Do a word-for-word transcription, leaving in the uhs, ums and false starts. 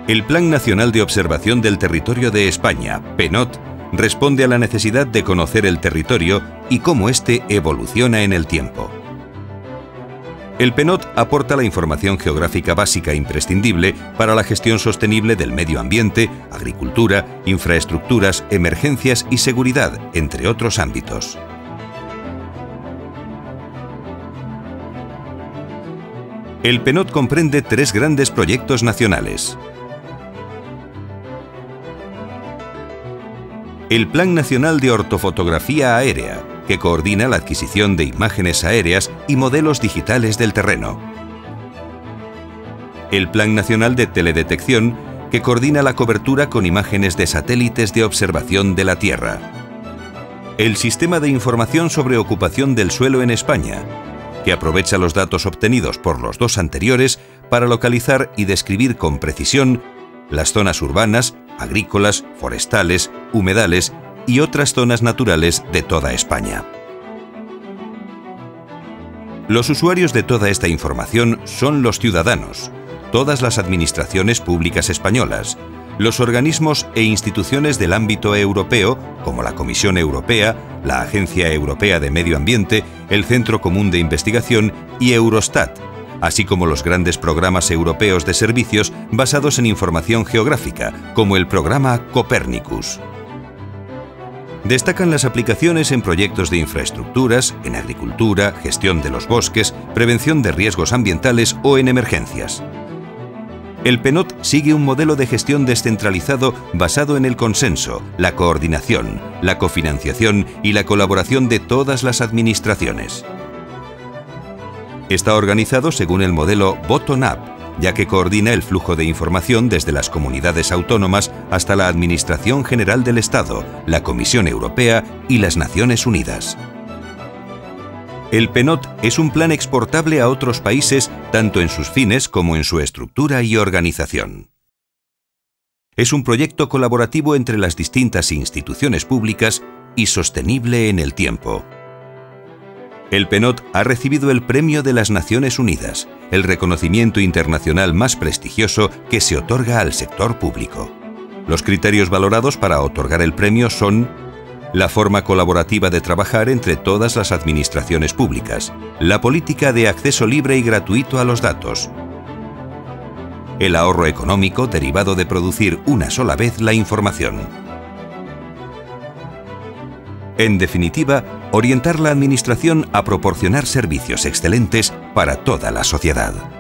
El Plan Nacional de Observación del Territorio de España, PENOT, responde a la necesidad de conocer el territorio y cómo éste evoluciona en el tiempo. El PENOT aporta la información geográfica básica imprescindible para la gestión sostenible del medio ambiente, agricultura, infraestructuras, emergencias y seguridad, entre otros ámbitos. El PENOT comprende tres grandes proyectos nacionales. El Plan Nacional de Ortofotografía Aérea, que coordina la adquisición de imágenes aéreas y modelos digitales del terreno. El Plan Nacional de Teledetección, que coordina la cobertura con imágenes de satélites de observación de la Tierra. El Sistema de Información sobre Ocupación del Suelo en España, que aprovecha los datos obtenidos por los dos anteriores para localizar y describir con precisión las zonas urbanas, agrícolas, forestales, humedales y otras zonas naturales de toda España. Los usuarios de toda esta información son los ciudadanos, todas las administraciones públicas españolas, los organismos e instituciones del ámbito europeo, como la Comisión Europea, la Agencia Europea de Medio Ambiente, el Centro Común de Investigación y Eurostat, así como los grandes programas europeos de servicios basados en información geográfica, como el programa Copernicus. Destacan las aplicaciones en proyectos de infraestructuras, en agricultura, gestión de los bosques, prevención de riesgos ambientales o en emergencias. El PENOT sigue un modelo de gestión descentralizado basado en el consenso, la coordinación, la cofinanciación y la colaboración de todas las administraciones. Está organizado según el modelo bottom-up, ya que coordina el flujo de información desde las comunidades autónomas hasta la Administración General del Estado, la Comisión Europea y las Naciones Unidas. El PENOT es un plan exportable a otros países tanto en sus fines como en su estructura y organización. Es un proyecto colaborativo entre las distintas instituciones públicas y sostenible en el tiempo. El PENOT ha recibido el Premio de las Naciones Unidas, el reconocimiento internacional más prestigioso que se otorga al sector público. Los criterios valorados para otorgar el premio son la forma colaborativa de trabajar entre todas las administraciones públicas, la política de acceso libre y gratuito a los datos, el ahorro económico derivado de producir una sola vez la información. En definitiva, orientar la administración a proporcionar servicios excelentes para toda la sociedad.